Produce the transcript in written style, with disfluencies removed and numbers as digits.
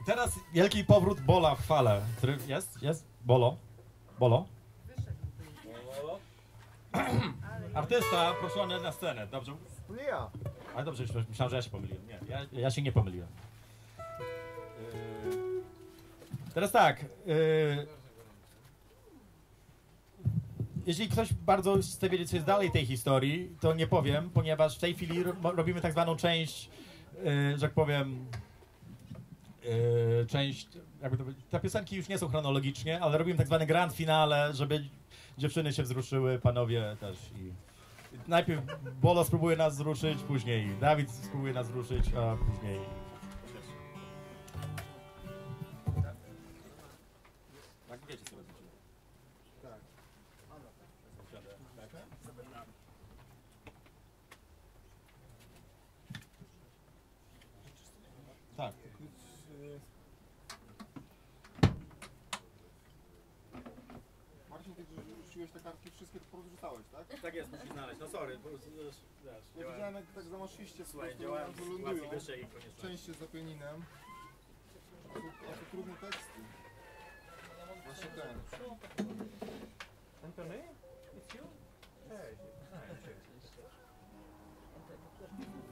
teraz wielki powrót Bola w chwale. Który jest? Bolo? Bolo? Artysta proszony na scenę, dobrze? To nie ja. Ale dobrze, myślałem, że ja się pomyliłem. Nie, ja się nie pomyliłem. Teraz tak. Jeśli ktoś bardzo chce wiedzieć, co jest dalej tej historii, to nie powiem, ponieważ w tej chwili robimy tak zwaną część, że tak powiem, jakby to powiedzieć, te piosenki już nie są chronologicznie, ale robimy tak zwane grand finale, żeby dziewczyny się wzruszyły, panowie też. I najpierw Bolo spróbuje nas wzruszyć, później Dawid spróbuje nas wzruszyć, a później... Tak, wiecie co robicie. Tak. Tak. Marcin, ty rzuciłeś te kartki, wszystkie porozrzucałeś, tak? Tak jest, musisz znaleźć. No sorry, po prostu wiesz, Ja widziałem, jak tak zamaszyście, słuchaj, po działałem prostu w lądują. sytuacji wyższej i koniec. Część jest za pianinem. A to trudne teksty. Zwłaszcza ten. Antony? It's you? Cześć.